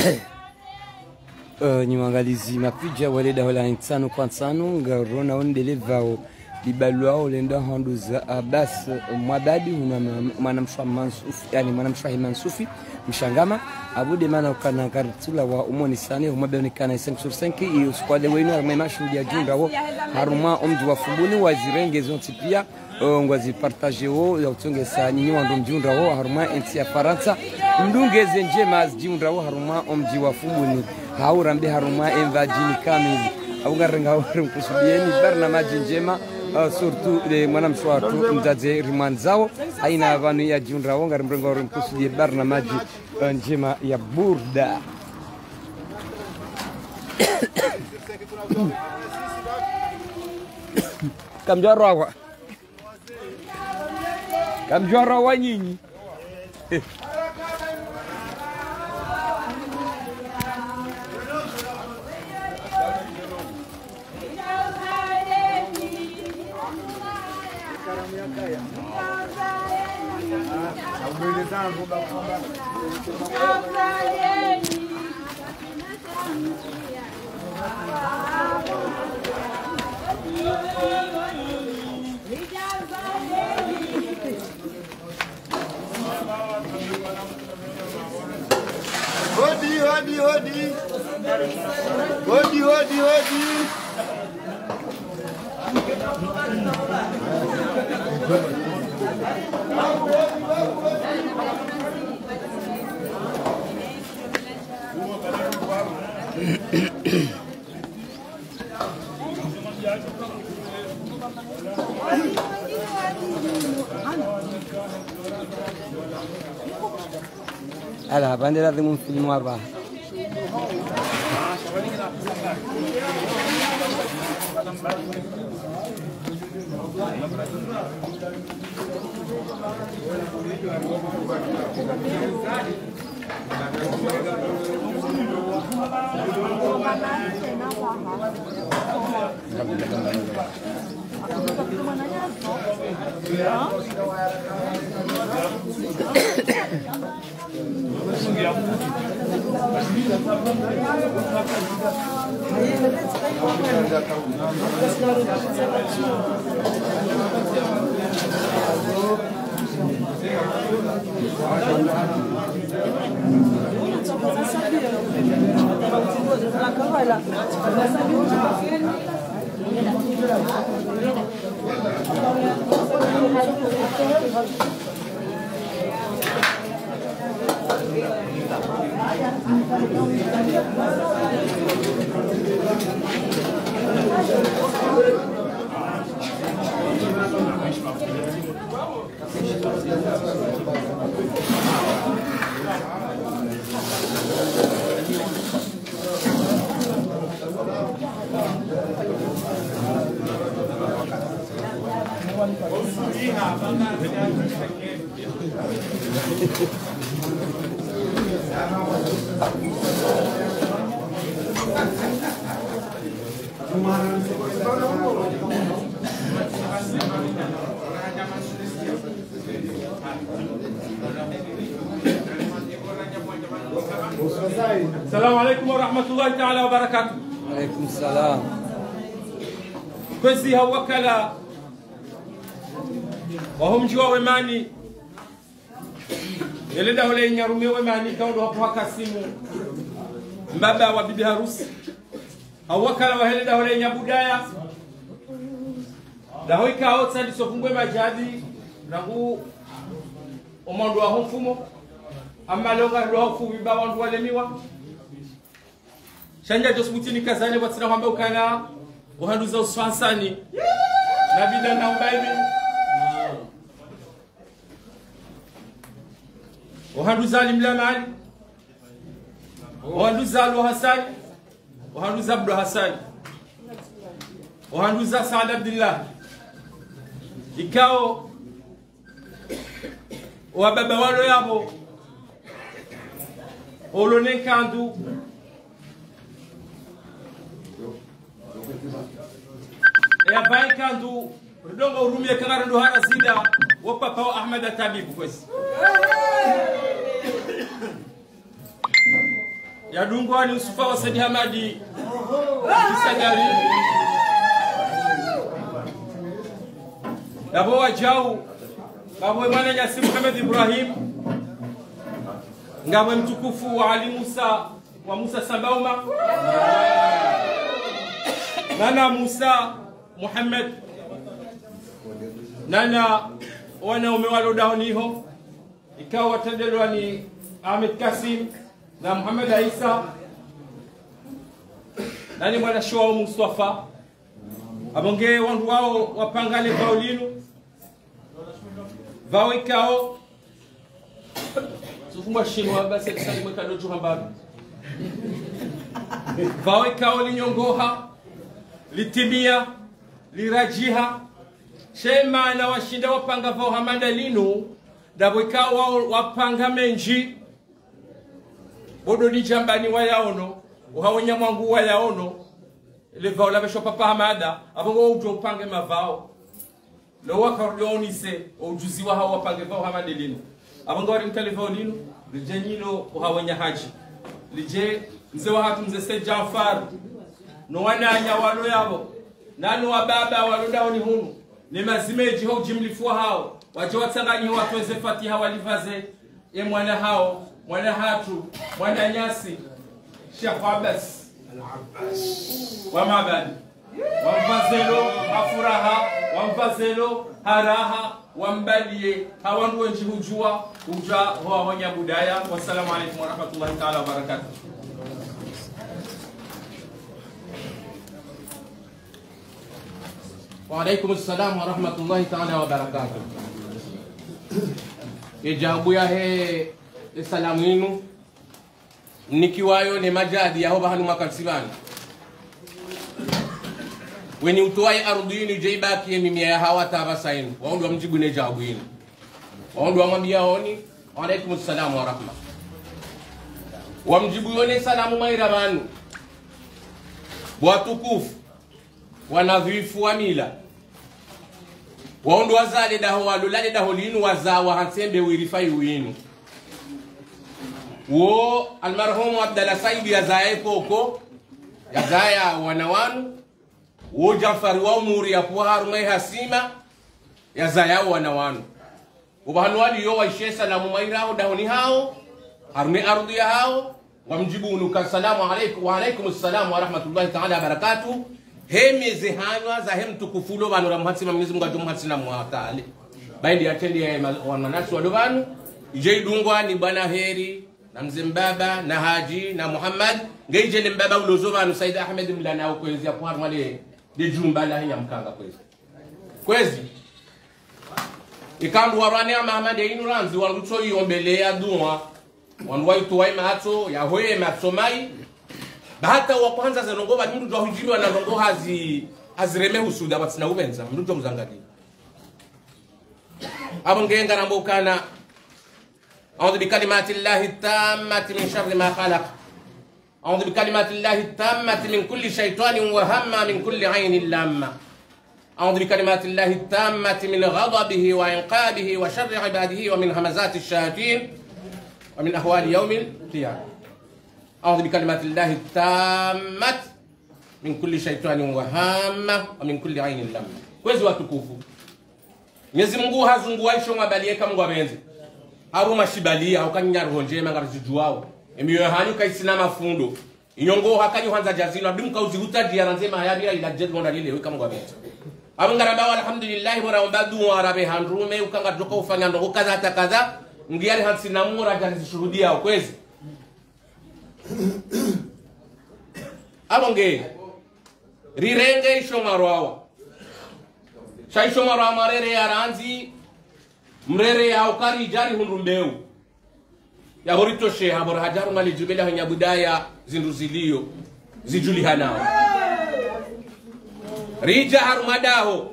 Nyuangalizi mapija wale da wala insano kwa insano ngarona ondele vao libalwa olenda handuza Abbas Mwadadi mwanamshwa Mansufi yani mwanamshwa Mansufi mshangama abude mana ukana kartula wa umoni sane umabe kana 5/5 iyo squad wenu armema shudia junga wo haruma omji wa fumbuni wazirenge zonti pia ngwazi partage wo ya utonge sa nyinyi wando mjunda wo haruma enti ya Faransa mdungeze njema zijunda wo haruma omji wa fumbuni haurambe haruma envajini kamili augarenga hauru kusubieni barnamaji njema surtout les madame Chouatou mzaze rimanzao aina vanu ya jundra wonga mrengo kusudie barnamaji njema ya burda kamjora wa nyinyi Hodi. ala bandera de un film arba السلام عليكم ورحمة الله تعالى وبركاته. عليكم السلام. كوزي هوكلا وهم جوا وماني يلده لين يرمي وماني كونه بحق سيمو mbaba wa bibi harusi awakala waheleda wale nyabudaya da hoika otsa disofungwe majadi nangu omondo wa mfumo amalonga ndo hofu biba wandu walemiwa shanja josbutini kazane watsina kwamba ukana uhanduza uswansani na bila na ubaibi uhanduza alimlamali uhanduza Alu Hassan uhanduza Abdu Hassan uhanduza Saad Abdullah ikao wa baba walo yabo olone kandu ya bai kandu ridongo urumie kangara ndo hana zida wa papa Ahmed Tabibu kwesi ya dungwa ni usufa wa Said Hamadi Kisagari Yabo wajau Babwe mwana Nyasi Muhammad Ibrahim Ngabwe mtukufu wa Ali Musa wa Musa Sambauma Nana Musa Muhammad Nana wanaume walodahoniho ikawa watendelwa ni Ahmed Kasim na Muhammad Isa nani mwana Shoa Mustafa abonge wandu wao wapangale baulinu vao ikao sufumwa shinwa basi kisali mweka dojo hambabi vao ikao linyongoha litimia lirajiha shema na washinda wapanga vao hamanda linu dabo ikao wapanga menji bodo ni jambani wa yaono uhawonya mwangu wa yaono le vao la besho papa hamada abongo ujo upange mavao lo wakarlionise ujuzi wa hawa wapange vao hamada linu abongo wali mkale vao linu lijenyilo uhawonya haji lije mze wa hatu mze Said Jafar no wananya walo yabo nanu wa baba waloda oni hunu ni mazimeji ho jimlifua hao waje watanganyi watu weze Fatiha walivaze ye mwana hao mwana hatu mwana Nyasi Sheikh Abbas wa mabani wamvazelo afuraha wamvazelo haraha wambalie hawandu wenji hujua uja hoa honya budaya. Wassalamu alaikum warahmatullahi ta'ala wabarakatuh. وعليكم السلام ورحمة الله تعالى وبركاته. Ijabu ya he salamu yenu nikiwayo ni majadi ya hoba hanu makansibani weni utuwai ardhini jaibaki ya mimia ya hawa tabasa yenu waundu wa mjibu ne jabu yenu waundu wa mambia honi wa alaikum salamu wa rahma wa mjibu yone salamu mairamanu watukufu wanadhifu wa mila waundu wazale daho walulale daho linu wazawa hansembe wirifai winu wo almarhumu Abdalla Saidi ya zae koko ya zaya wanawanu wo Jafari wa umuri ya puharu mai hasima ya zaya wanawanu ubahanu wali yo waishe salamu mairaho dahoni hao haruni ardhi ya hao wamjibu unuka salamu alaikum wa alaikum assalamu wa rahmatullahi ta'ala barakatuh. Hemi zihanywa za hem tukufulo banu la muhatsima Mwenyezi Mungu atumuhatsina muhatali baindi atendi ya wananasi wadovanu ije idungwa ni bwana heri na mzee mbaba na haji na Muhammad ngeije ni mbaba ulozovanu Said Ahmed mlana au kwezi ya puharu male de jumba la ya mkanga kwezi ikandu warani ama Muhammad ya inu ranzi waluto yombelea duwa wanwai tuwai mahato ya hoye matsomai bahata wa kwanza zanongoba mtu ndo hujiriwa na rongo hazireme husuda batsina ubenza mtu ndo mzangadi abongenga nambokana a'udhu bikalimati llahi tammati min sharri ma khalaq a'udhu bikalimati llahi tammati min kulli shaytanin wa hamma min kulli 'aynin lamma a'udhu bikalimati llahi tammati min ghadabihi wa inqabihi wa sharri 'ibadihi wa min hamazati ash-shayatin wa min ahwali yawmil qiyamah. أعوذ بكلمات الله التامة من كل شيطان وهامة ومن كل عين لامة. Kwezi watukufu Mwenyezi Mungu hazunguaisho ngabalieka Mungu abenze abo mashibalia ukanyaro njema ngarijuwao emiyo hanyu kaisina mafundo inyongo hakanyu hanza jazino abdum kauzihuta diaranzema hayabira ila jedgo ndalile weka Mungu abenze abangara alhamdulillah bora mbadu arabe handrume ukanga joka ufanya ndo kaza takaza ngiyali hansina mura jazishuhudia kwezi abonge rirenge ishomarawa shaishomarawa marere yaranzi mrere ya ukari jari hundumbeu ya horito sheha bora hajaru mali jubela hanya budaya zinduzilio zijuli hanao rija harumadaho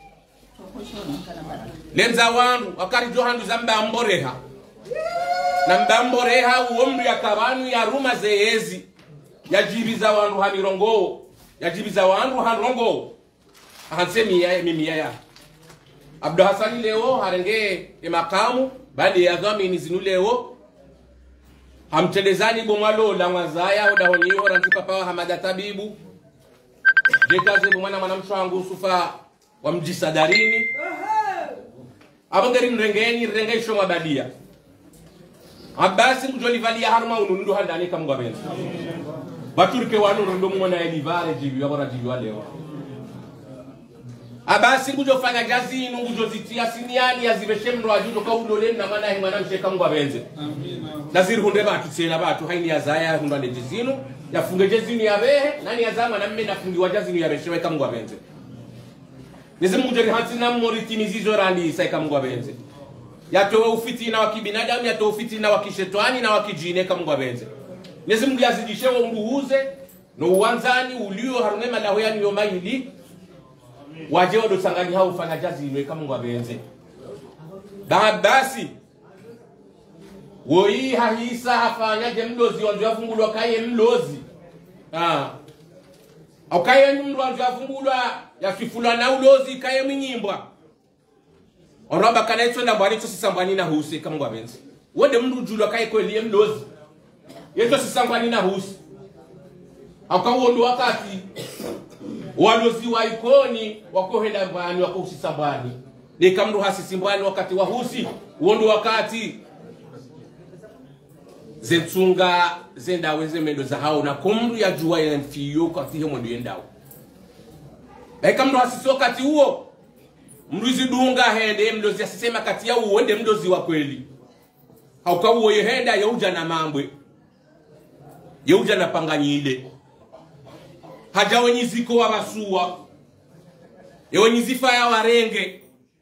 lenza wandu wakari johandu zamba mboreha na mbamboreha uomru ya kabanu ya ruma zeyezi ya jibiza wandu hamirongo ya jibiza wandu hanrongo hansemi ya mimia ya Abdu Hasani leo harenge makamu baada ya dhamini zinu leo hamtelezani bomalo la mwazaya oda honi horanti papa hamada tabibu jekaze bomana mwanamshwangu sufa wa mjisadarini abangari mrengeni rengesho mabadia abasi mjolivalia harma unundu handani kamgwabenzi baturike wanu ndo mwana elivare jibi wabora jibi leo abasi kujofanya jazi nungujo zitia siniani yazibeshe mro ajudo ka udole na maana hi mwana msheka mgwabenze amina naziri hunde batu tsela batu haini yazaya hundane jizinu yafunge jezinu yabehe nani yazama na mme nafungi wajazinu yabeshe weka mgwabenze nizimu jeri hatina moritimizizo randi saika mgwabenze yatowe ufitina wa kibinadamu yatowe ufitina wa kishetani na wa kijine kama mgwabenze nizimu yazidishe wa unduhuze no uwanzani ulio harunema la hoya niyo maili waje wado sangani hao ufanya jazi inwe kama mgwabenze basi woi hahisa hafanya je mlozi wanzu yafungulwa kaye mlozi au kaye mndu wanzu yafungulwa yafifulwa na ulozi kaye mnyimbwa oroba kana ito na mbani to sisambani na husi kama mgwabenze wode mndu julwa kaye kweli mlozi yeto sisambani na husi au kawondo wakati walozi wa ikoni wakohenda mbani wako usisambani ni kamru hasisimbani wakati wa husi wondo wakati zentunga zenda weze mendo za hao na kumru ya juwa ya mfiyo kwa tihe mwendo yendao kamru hasisi wakati huo mruzi dunga hende mdozi asisema kati ya uwende mdozi wa kweli hauka uwo yehenda yauja na mambwe yauja na panganyile haja wenyiziko wa basuwa yewenyizifa ya warenge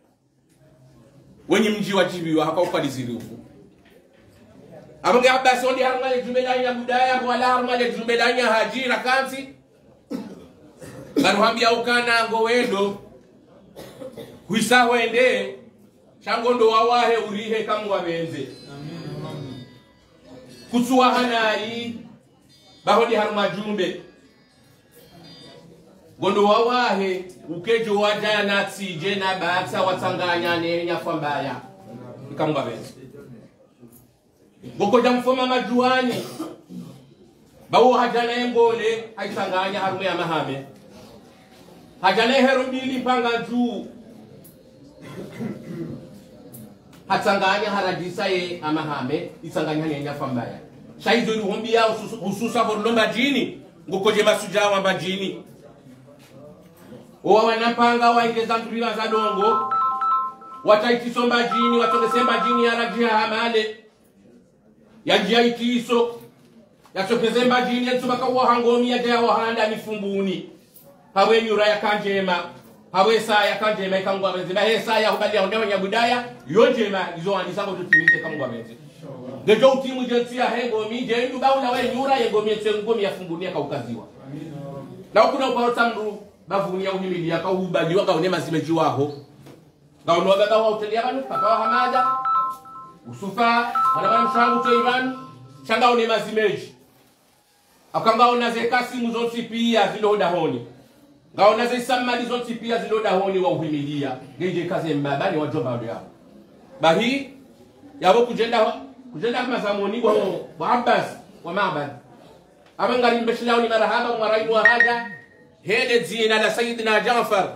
wenye mji wa jibiwa haka upalizirifu abonge abasi ondi harumale jumedanya budaya wala harumale jumedanya hajira kansi baruhambia ukana ngowendo kuisa wende changondo wawahe urihe kamwa benze kusuwa hanai bahodi haruma jumbe gondo wawahe ukejo wajaya na tsije na baatsa watanganya nenya kwambaya kamwa benze boko jamfoma majuani bawo hajana ngole haitanganya harume ya mahame hajana herobili panga juu hatanganya harajisa ye amahame isanganya nenya kwambaya shaizo ruhombia hususa borlomba jini ngokoje masuja wa majini owa wanapanga waingeza ndurira za dongo wataitisomba jini watokesemba jini yarajia hamale yajia ikiso yachopezemba jini yatubaka wahangomi yaja wahanda nifumbuni hawe nyura ya kanjema hawe saa ya kanjema ikangwa benzema he saa ya hubali ya ndewa nyabudaya yonjema izo anisango tutimize kangwa benze dejo utimu jensia hengomi je ndu baula we nyura yengomi ngomi ya fumbuni akaukaziwa na kuna uparota mru bavunia uhimili akahubaliwa kaonema zimejiwaho ngaonwa baba wa utelia banu papa wa hamada usufa wanabana mshangu to ivan changa one mazimeji akanga ona ze kasimu zonti pia ziloda honi ngaona ze samadi zonti pia ziloda honi wa uhimilia ngeje kaze mbabani wa jomba ndio hapo bahi yabo kujenda kama zamoni wa Abbas wa Mabad amangari mbeshilao ni marahaba mwaraimu wa haja hede zina la Sayyidina Jaafar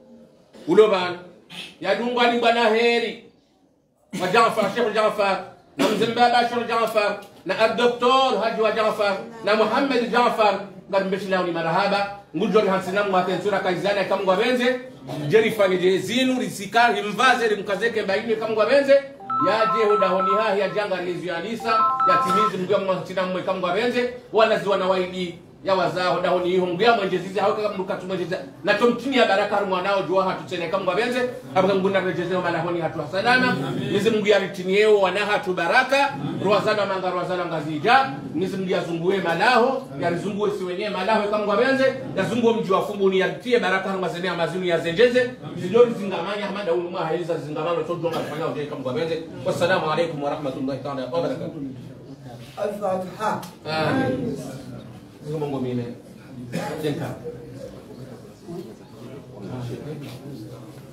uloban yadungwa ni bwana heri wa Jaafar Sheikh Jaafar na mzembaba Sheikh Jaafar na Dr. Haji wa Jaafar na Muhammad Jaafar ngari mbeshilao ni marahaba ngujoni hansina mwatensura kaizana kama ngwabenze jeri fanye zinu risikari mvaze rimkazeke baini kama ngwabenze yaje hodahoni hahi ya janga lizianisa yatimizi mgwa mwatina mwe kama ngwabenze wanaziwa na waidi ya wazao hodahoni hiyo mgwa mwenjezizi hauka kama mdukatumwejeza na tomtini ya baraka mwanao jua hatutene kama ngwabenze abanga nguna rejezeo malahoni hatu hasalama nizi mgwa ritinieo wanaha tu baraka ruwazana manga ruwazana ngazija nizi mgwa zunguwe malaho ya rizunguwe siwenye malaho kama ngwabenze ya zunguwe mji wa fumbu ni yatie baraka rumazenea mazinu ya zenjeze zidori zingamanya hamada ulumwa haiza zingamano chojo ngafanya ujai kama ngwabenze wassalamu alaikum wa rahmatullahi ta'ala wa barakatuh Al-Fatiha. Amin. Mungu mimi. Jenka.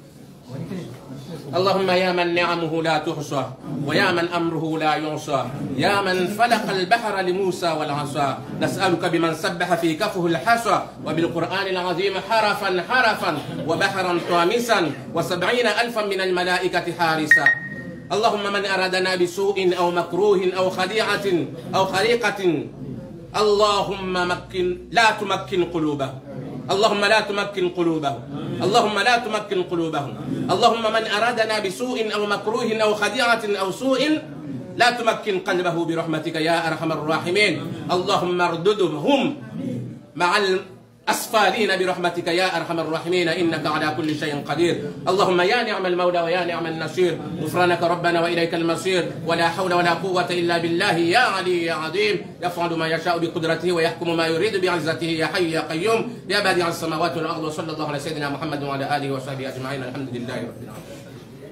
اللهم يا من نعمه لا تحصى ويا من أمره لا يعصى يا من فلق البحر لموسى والعصا نسألك بمن سبح في كفه الحصى وبالقرآن العظيم حرفا حرفا وبحرا طامسا و70,000 من الملائكة حارسا اللهم من أرادنا بسوء أو مكروه أو خديعة أو خريقة اللهم لا تمكن قلوبه اللهم لا تمكن قلوبه اللهم لا تمكن قلوبه اللهم من أرادنا بسوء أو مكروه أو خديعة أو سوء لا تمكن قلبه برحمتك يا أرحم الراحمين اللهم ارددهم مع الأسفالين برحمتك يا أرحم الراحمين إنك على كل شيء قدير اللهم يا نعم المولى ويا نعم النصير غفرانك ربنا وإليك المصير ولا حول ولا قوة إلا بالله يا علي يا عظيم يفعل ما يشاء بقدرته ويحكم ما يريد بعزته يا حي يا قيوم يا بادع السماوات والأرض وصلى الله على سيدنا محمد وعلى آله وصحبه أجمعين الحمد لله رب العالمين.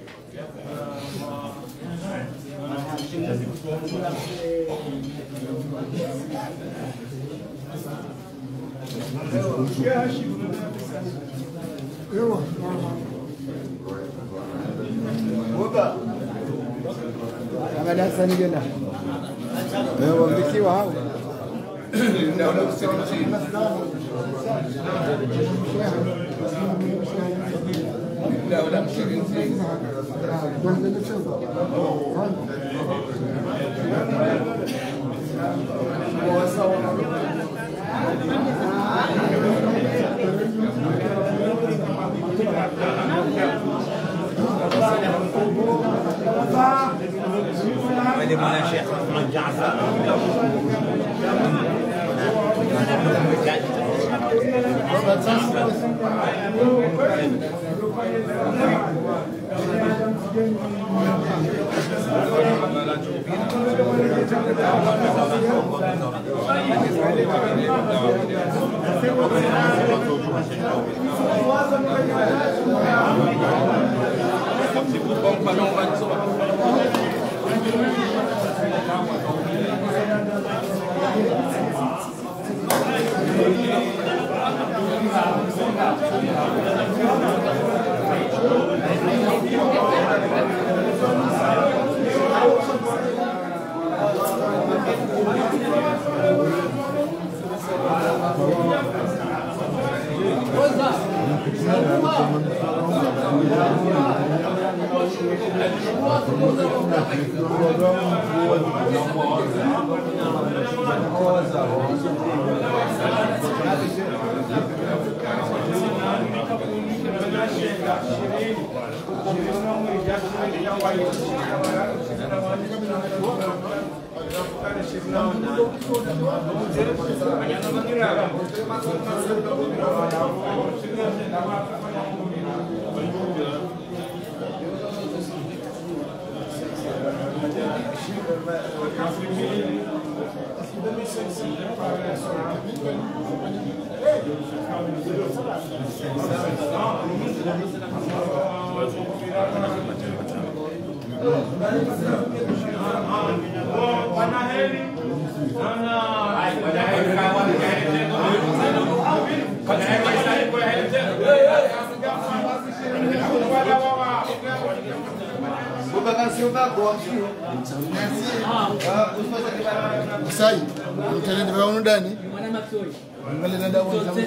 عملها سنجنا هو بكي وهاو لا ولا مش ولمنا شيخ عثمان جعفر Sai, utaenda kwa ndani? Angalia na dawa za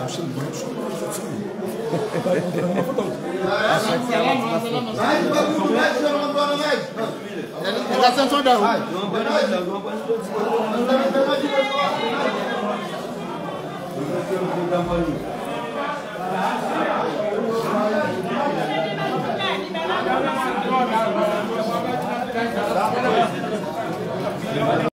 Salama.